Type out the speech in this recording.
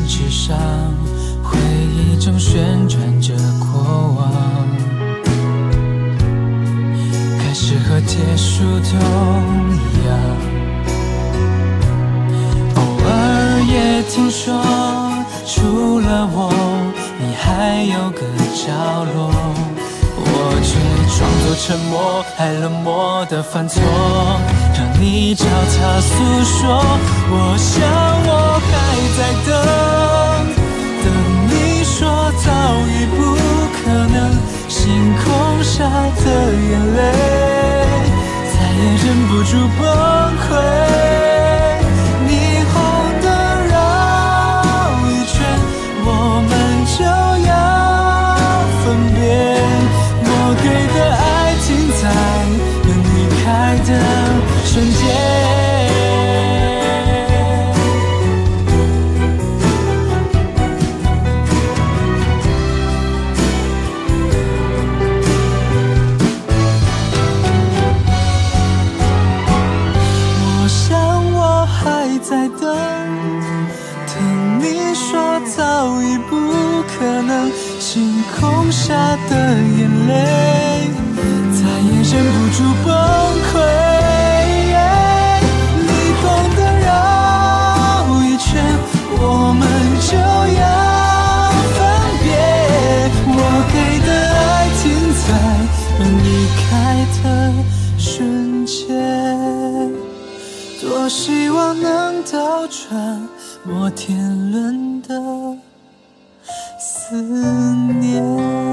之上，回忆中旋转着过往，开始和结束都一样。偶尔也听说，除了我，你还有个角落，我却装作沉默，还冷漠的犯错，让你找他诉说。我想我还在等，等你说早已不可能，星空下的眼泪再也忍不住崩溃。霓虹灯绕一圈，我们就要分别。我给的爱停在门离开的瞬间。我想我还在等，等你说早已不可能，星空下的眼泪再也忍不住崩溃。霓虹灯绕一圈，我们就要分别。我给的爱停在门离开的瞬间，多希望能倒转摩天轮的思念。